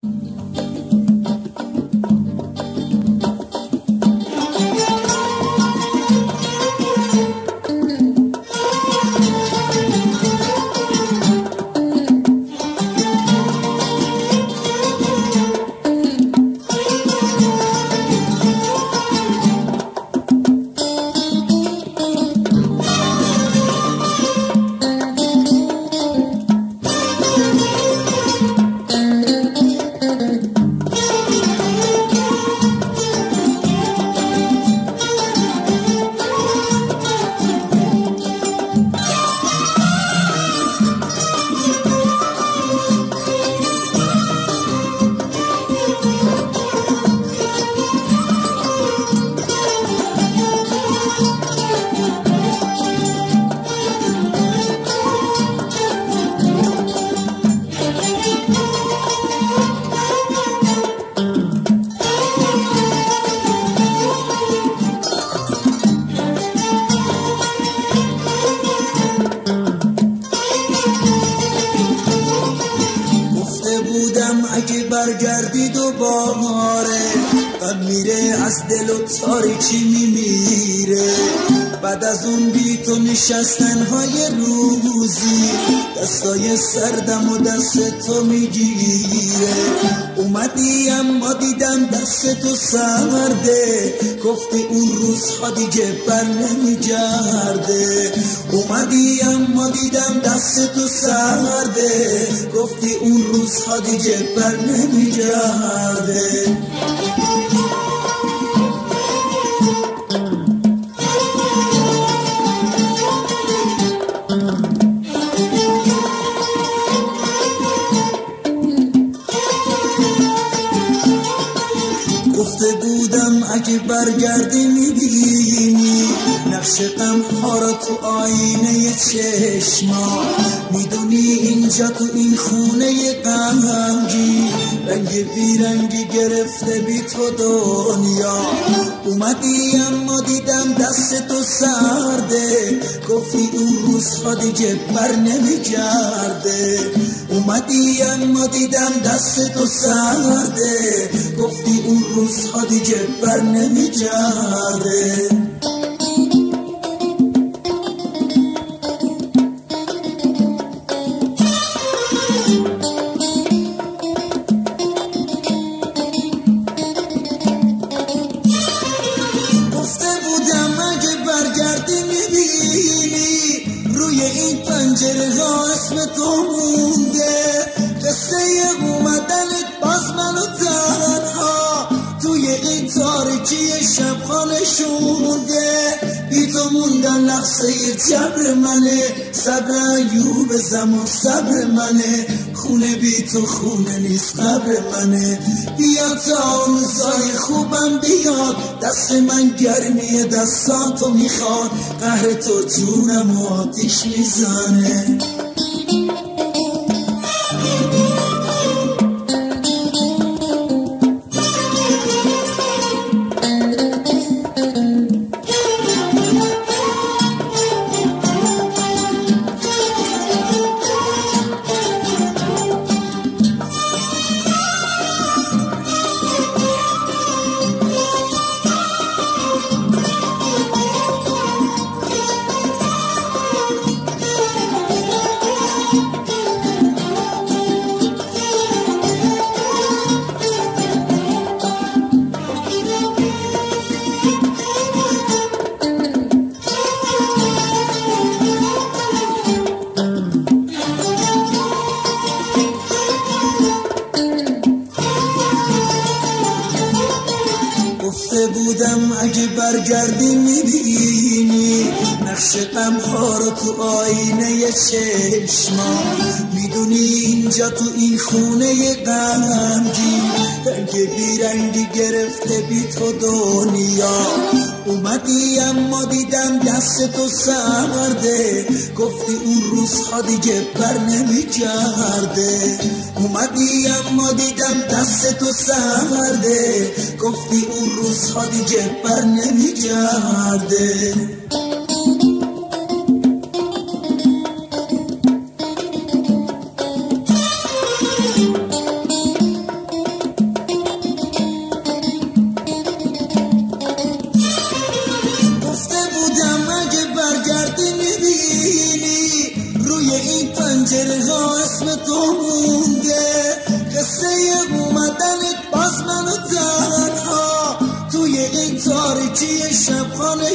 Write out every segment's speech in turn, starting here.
اگه برگردی دوباره قد میره از دل و تاریکی میمیره. بعد از اون بی تو نشستنهای روزی دستای سردم و دست تو میگیره. اومدی اما دیدم دست تو سرده، گفتی اون روزها دیگه بر نمیگرده. اومدی اما دیدم دست تو سرده، گفتی اون روزها دیگه بر نمیگرده. گفته بودم اگه برگردی میبینی نقش غم‌ها را تو آینه چشما. میدونی اینجا تو این خونه غمگین رنگ بیرنگی گرفته بی تو دنیا. اومدی اما دیدم دست تو سرده، گفتی اون روزها دیگه بر نمیگرده. اومدی اما دیدم دست تو سرده، گفتی اون روزها دیگه بر نمیگرده. گفته بودم اگه برگردی میبینی روی این پنجره ها اسم تو مونده. قصه اومدنت باز منو تنها توی این تاریکی شب خانه شونده. بی تو موندن لحظه جبر منه، صبر ایوب زمان صبر منه. خونه بی تو خونه نیست قبر منه. بیا تا روزای خوبم بیاد، دست من گرمی دستاتو میخواد. قهر تو جونم و آتیش میزنه. گفته بودم اگه برگردی میبینی نقش غم‌ها رو تو آینه چشما. میدونی اینجا تو این خونه غمگین رنگ بیرنگی گرفته بی تو دنیا. اومدی اما دیدم دست تو سرده، گفتی اون روزها دیگه بر نمیگرده. اومدی اما دیدم دست تو سرده، گفتی اون روزها دیگه بر نمیگرده.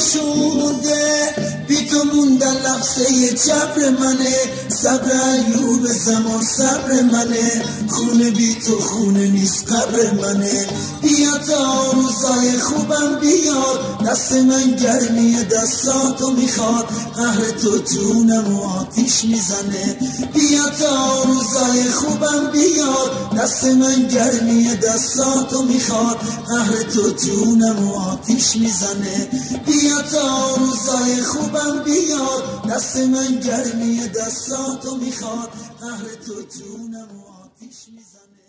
شونده بی تو موندن لحظه جبر منه صبر ایوب زمان صبر منه خونه بی تو خونه نیست قبر منه بیا تا روزای خوبم بیاد دست من گرمی دستاتو میخواد قهر تو جونم و آتیش میزنه بیا تا روزای خوبم بیاد دست من گرمی دستاتو میخواد قهر تو جونم و آتیش میزنه بیا تا روزای خوبم بیاد دست من گرمی دستاتو میخواد قهر تو جونم و آتیش میزنه